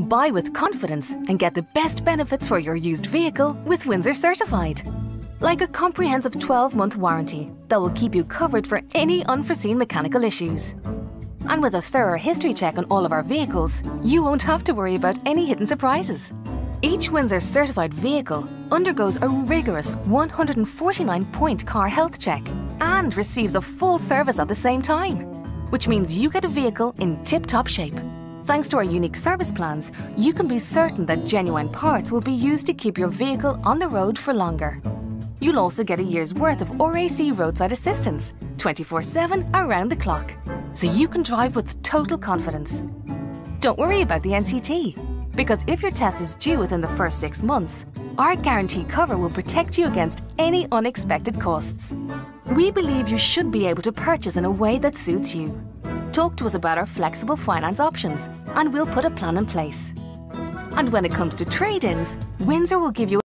Buy with confidence and get the best benefits for your used vehicle with Windsor Certified. Like a comprehensive 12-month warranty that will keep you covered for any unforeseen mechanical issues. And with a thorough history check on all of our vehicles, you won't have to worry about any hidden surprises. Each Windsor Certified vehicle undergoes a rigorous 149-point car health check and receives a full service at the same time, which means you get a vehicle in tip-top shape. Thanks to our unique service plans, you can be certain that genuine parts will be used to keep your vehicle on the road for longer. You'll also get a year's worth of RAC roadside assistance, 24/7 around the clock, so you can drive with total confidence. Don't worry about the NCT, because if your test is due within the first 6 months, our guarantee cover will protect you against any unexpected costs. We believe you should be able to purchase in a way that suits you. Talk to us about our flexible finance options and we'll put a plan in place. And when it comes to trade-ins, Windsor will give you